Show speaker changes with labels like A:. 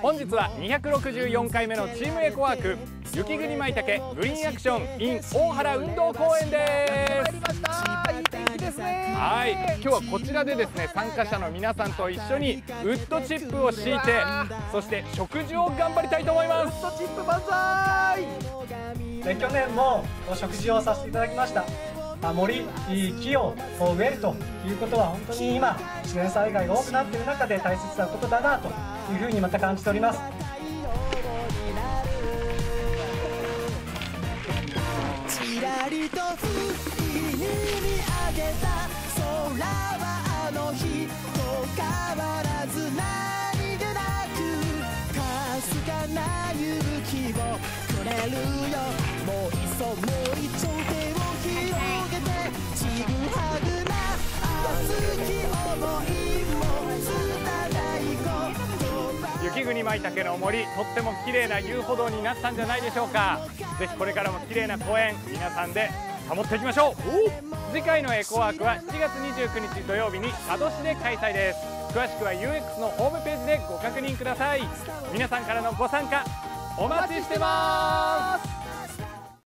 A: 本日は264回目のチームエコワーク雪国舞茸グリーンアクション in 大原運動公園です。
B: いい天気ですね。
A: はい、今日はこちらでですね、参加者の皆さんと一緒にウッドチップを敷いて、そして植樹を頑張りたいと思います。
B: ウッドチップ万歳。
C: 去年も植樹をさせていただきました。森、木を植えるということは本当に今自然災害が多くなっている中で大切なことだなというふうにまた感じております。
D: ちらりと海に見上げた空はあの日と変わらず何気なくかすかな勇気をくれるよ。もういっそもう一丁手を広げてちぐはぐな熱き想いも拙いこと
A: 雪国舞茸の森、とっても綺麗な遊歩道になったんじゃないでしょうか。ぜひこれからも綺麗な公園皆さんで保っていきましょう。次回のエコワークは7月29日土曜日に佐渡市で開催です。詳しくは UX のホームページでご確認ください。皆さんからのご参加お待ちしてます。